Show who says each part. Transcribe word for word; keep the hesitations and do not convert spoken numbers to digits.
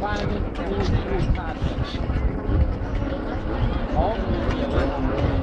Speaker 1: บ้านนี่มีมีลูกขาดอ๋อมีเดียวเลย